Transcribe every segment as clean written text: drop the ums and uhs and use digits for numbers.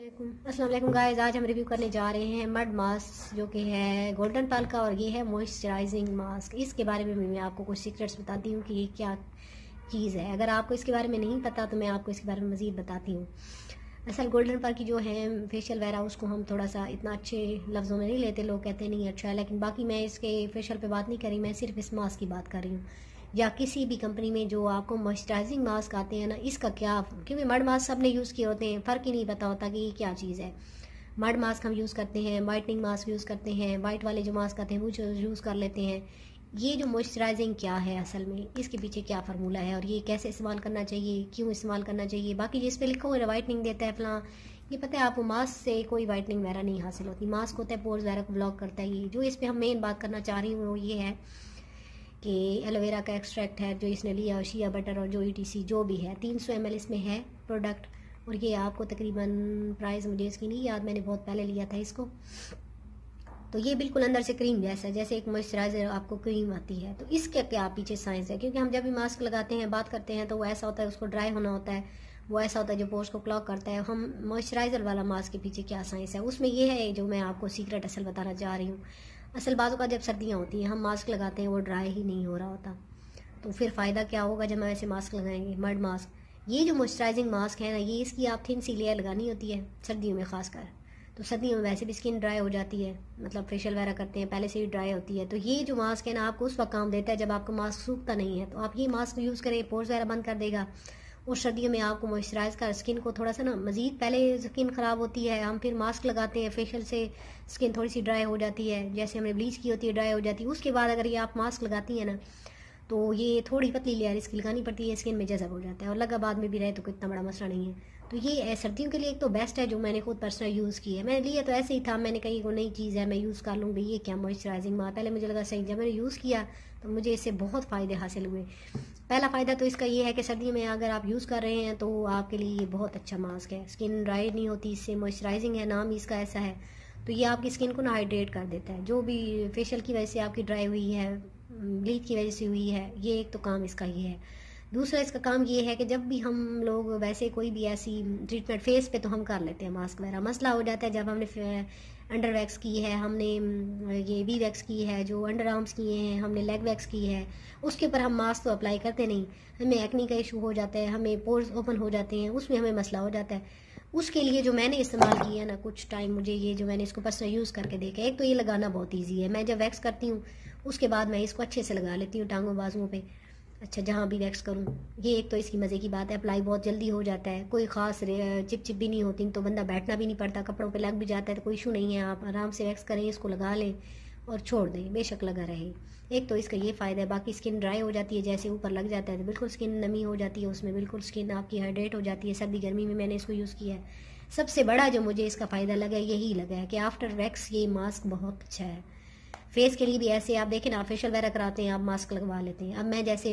अस्सलाम वालेकुम गाइस, आज हम रिव्यू करने जा रहे हैं मड मास्क जो कि है गोल्डन पल का और ये है मॉइस्चराइजिंग मास्क। इसके बारे में मैं आपको कुछ सीक्रेट्स बताती हूँ कि ये क्या चीज़ है। अगर आपको इसके बारे में नहीं पता तो मैं आपको इसके बारे में मज़ीद बताती हूँ। असल गोल्डन पल की जो है फेशियल वगैरह उसको हम थोड़ा सा इतना अच्छे लफ्ज़ों में नहीं लेते, लोग कहते नहीं अच्छा है, लेकिन बाकी मैं इसके फेशियल पे बात नहीं करी, मैं सिर्फ इस मास्क की बात कर रही हूँ। या किसी भी कंपनी में जो आपको मॉइस्चराइजिंग मास्क आते हैं ना, इसका क्या, क्योंकि मड मास्क सब ने यूज़ किए होते हैं, फ़र्क ही नहीं पता होता कि ये क्या चीज़ है। मड मास्क हम यूज़ करते हैं, वाइटनिंग मास्क यूज़ करते हैं, वाइट वाले जो मास्क आते हैं वो यूज़ कर लेते हैं। ये जो मॉइस्चराइजिंग क्या है असल में, इसके पीछे क्या फार्मूला है और ये कैसे इस्तेमाल करना चाहिए, क्यों इस्तेमाल करना चाहिए। बाकी जिस पे लिखा हुआ है वाइटनिंग देता है फलां, ये पता है आपको मास्क से कोई वाइटनिंग वगैरह नहीं हासिल होती। मास्क होता है पोर्स वगैरह को ब्लॉक करता है। ये जो इस पर हम मेन बात करना चाह रही हूँ वो ये है कि एलोवेरा का एक्सट्रैक्ट है जो इसने लिया, और शिया बटर और जो ETC जो भी है 300 ml इसमें है प्रोडक्ट। और ये आपको तकरीबन प्राइस मुझे इसकी नहीं याद, मैंने बहुत पहले लिया था इसको। तो ये बिल्कुल अंदर से क्रीम जैसा है, जैसे एक मॉइस्चराइजर आपको क्रीम आती है। तो इसके क्या पीछे साइंस है, क्योंकि हम जब भी मास्क लगाते हैं बात करते हैं तो वो ऐसा होता है, उसको ड्राई होना होता है, वो ऐसा होता है जो पोर्स को क्लॉग करता है। हम मॉइस्चराइजर वाला मास्क के पीछे क्या साइंस है, उसमें ये है जो मैं आपको सीक्रेट असल बताना चाह रही हूँ। असल बातों का जब सर्दियाँ होती हैं हम मास्क लगाते हैं वो ड्राई ही नहीं हो रहा होता, तो फिर फ़ायदा क्या होगा जब हम ऐसे मास्क लगाएंगे मड मास्क। ये जो मॉइस्चराइजिंग मास्क है ना, ये इसकी आप थिन सी लेयर लगानी होती है सर्दियों में खासकर। तो सर्दियों में वैसे भी स्किन ड्राई हो जाती है, मतलब फेशियल वगैरह करते हैं पहले से ही ड्राई होती है। तो ये जो मास्क है ना आपको उस वक्त काम देता है जब आपका मास्क सूखता नहीं है, तो आप ये मास्क यूज़ करें, पोर्स वगैरह बंद कर देगा। और सर्दियों में आपको मॉइस्चराइज कर स्किन को थोड़ा सा ना मज़ीद, पहले स्किन ख़राब होती है, हम फिर मास्क लगाते हैं, फेशियल से स्किन थोड़ी सी ड्राई हो जाती है, जैसे हमने ब्लीच की होती है ड्राई हो जाती है। उसके बाद अगर ये आप मास्क लगाती हैं ना तो ये थोड़ी पतली लेयर इसकी लगानी पड़ती है, स्किन में जज़ब हो जाता है, और लगा बाद में भी रहे तो कोई इतना बड़ा मसला नहीं है। तो ये सर्दियों के लिए एक तो बेस्ट है जो मैंने खुद पर्सनल यूज़ की है। मैंने लिया तो ऐसे ही था, मैंने कही वो नई चीज़ है मैं यूज़ कर लूँगी, ये क्या मॉइस्चराइजिंग मास्क, पहले मुझे लगा सही, जब मैंने यूज़ किया तो मुझे इससे बहुत फ़ायदे हासिल हुए। पहला फ़ायदा तो इसका ये है कि सर्दी में अगर आप यूज़ कर रहे हैं तो आपके लिए ये बहुत अच्छा मास्क है, स्किन ड्राई नहीं होती इससे, मॉइस्चराइजिंग है, नाम ही इसका ऐसा है। तो ये आपकी स्किन को ना हाइड्रेट कर देता है, जो भी फेशियल की वजह से आपकी ड्राई हुई है, ब्लीच की वजह से हुई है, ये एक तो काम इसका ये है। दूसरा इसका काम ये है कि जब भी हम लोग वैसे कोई भी ऐसी ट्रीटमेंट फेस पे तो हम कर लेते हैं मास्क वगैरह, मसला हो जाता है जब हमने अंडर वैक्स की है, हमने ये वी वैक्स की है, जो अंडर आर्म्स किए हैं, हमने लेग वैक्स की है, उसके ऊपर हम मास्क तो अप्लाई करते नहीं, हमें एक्नी का इशू हो जाता है, हमें पोर्स ओपन हो जाते हैं, उसमें हमें मसला हो जाता है। उसके लिए जो मैंने इस्तेमाल किया ना कुछ टाइम, मुझे ये जो मैंने इसको पर्सनल यूज़ करके देखा, एक तो ये लगाना बहुत ईजी है। मैं जब वैक्स करती हूँ उसके बाद मैं इसको अच्छे से लगा लेती हूँ टांगों बाजुओं पे, अच्छा जहाँ भी वैक्स करूँ। ये एक तो इसकी मज़े की बात है, अप्लाई बहुत जल्दी हो जाता है, कोई ख़ास चिप चिप भी नहीं होती, तो बंदा बैठना भी नहीं पड़ता, कपड़ों पे लग भी जाता है तो कोई इशू नहीं है, आप आराम से वैक्स करें, इसको लगा लें और छोड़ दें, बेशक लगा रहे। एक तो इसका ये फ़ायदा है। बाकी स्किन ड्राई हो जाती है, जैसे ऊपर लग जाता है तो बिल्कुल स्किन नमी हो जाती है, उसमें बिल्कुल स्किन आपकी हाइड्रेट हो जाती है। सर्दी गर्मी में मैंने इसको यूज़ किया है। सबसे बड़ा जो मुझे इसका फ़ायदा लगा यही लगा है कि आफ्टर वैक्स ये मास्क बहुत अच्छा है। फेस के लिए भी ऐसे आप देखें ना, फेशियल वगैरह कराते हैं आप मास्क लगवा लेते हैं। अब मैं जैसे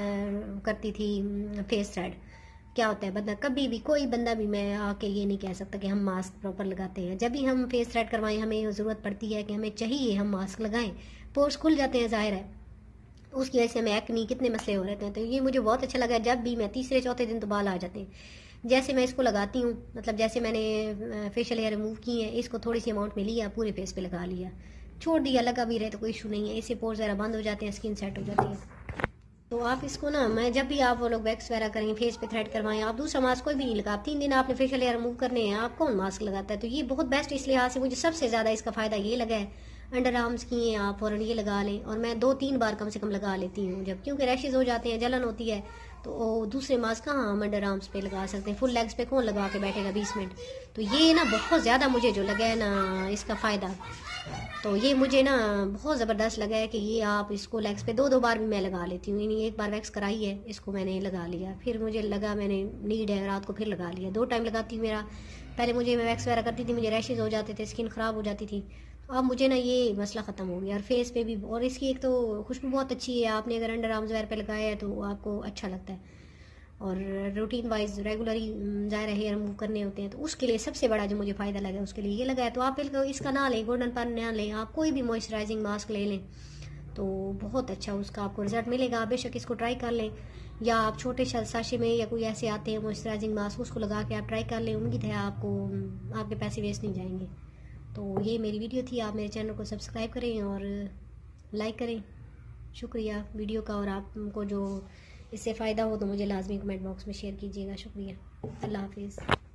करती थी फेस थ्रेड, क्या होता है बंदा कभी भी, कोई बंदा भी मैं आके ये नहीं कह सकता कि हम मास्क प्रॉपर लगाते हैं। जब भी हम फेस थ्रेड करवाएं हमें ज़रूरत पड़ती है कि हमें चाहिए हम मास्क लगाएं, पोर्स खुल जाते हैं ज़ाहिर है, उसकी वजह से हमें एक्नी कितने मसले हो रहते हैं। तो ये मुझे बहुत अच्छा लगा, जब भी मैं तीसरे चौथे दिन तो बाल आ जाते हैं। जैसे मैं इसको लगाती हूँ, मतलब जैसे मैंने फेशियल हेयर रिमूव की है, इसको थोड़ी सी अमाउंट में लिया, पूरे फेस पे लगा लिया, छोड़ दिया, लगा भी रहे तो कोई इशू नहीं है, इससे पोर्स वगैरह बंद हो जाते हैं, स्किन सेट हो जाती है। तो आप इसको ना, मैं जब भी आप वो लोग वैक्स वगैरह करेंगे, फेस पे थ्रेड करवाएं, आप दूसरा मास्क कोई भी नहीं लगा, आप 3 दिन आपने फेशियल हेयर रिमूव करने हैं, आप कौन मास्क लगाता है। तो ये बहुत बेस्ट इस लिहाज से मुझे सबसे ज़्यादा इसका फ़ायदा ये लगा है। अंडर आर्म्स किए आप फ़ौरन ये लगा लें, और मैं 2-3 बार कम से कम लगा लेती हूँ जब, क्योंकि रैशेज़ हो जाते हैं, जलन होती है, तो दूसरे मास्क कहाँ हम अंडर आर्म्स पे लगा सकते हैं, फुल लेग्स पे कौन लगा के बैठेगा 20 मिनट। तो ये ना बहुत ज़्यादा मुझे जो लगा है ना इसका फ़ायदा, तो ये मुझे ना बहुत ज़बरदस्त लगा है कि ये आप इसको लेग्स पे 2-2 बार भी मैं लगा लेती हूँ। यानी एक बार वैक्स कराई है, इसको मैंने लगा लिया, फिर मुझे लगा मैंने नीड है रात को फिर लगा लिया, 2 टाइम लगाती हूँ। मेरा पहले मुझे, मैं वैक्स वगैरह करती थी, मुझे रैशेज़ हो जाते थे, स्किन ख़राब हो जाती थी, तो अब मुझे ना ये मसला ख़त्म हो गया। और फेस पे भी, और इसकी एक तो खुशबू बहुत अच्छी है, आपने अगर अंडर आर्म्स वगैरह पे लगाया है तो आपको अच्छा लगता है। और रूटीन वाइज रेगुलरली ज़ाहिर हेयर रिमूव करने होते हैं, तो उसके लिए सबसे बड़ा जो मुझे फ़ायदा लगा उसके लिए ये लगा है। तो आप इसका ना लें, गोल्डन पन ना लें, आप कोई भी मॉइस्चराइजिंग मास्क ले लें तो बहुत अच्छा उसका आपको रिजल्ट मिलेगा। आप बेशक इसको ट्राई कर लें, या आप छोटे साशे में या कोई ऐसे आते हैं मॉइस्चराइजिंग मास्क, उसको लगा के आप ट्राई कर लें। उम्मीद है आपको आपके पैसे वेस्ट नहीं जाएंगे। तो ये मेरी वीडियो थी। आप मेरे चैनल को सब्सक्राइब करें और लाइक करें। शुक्रिया वीडियो का, और आपको जो इससे फ़ायदा हो तो मुझे लाजमी कमेंट बॉक्स में शेयर कीजिएगा। शुक्रिया। अल्लाह हाफिज़।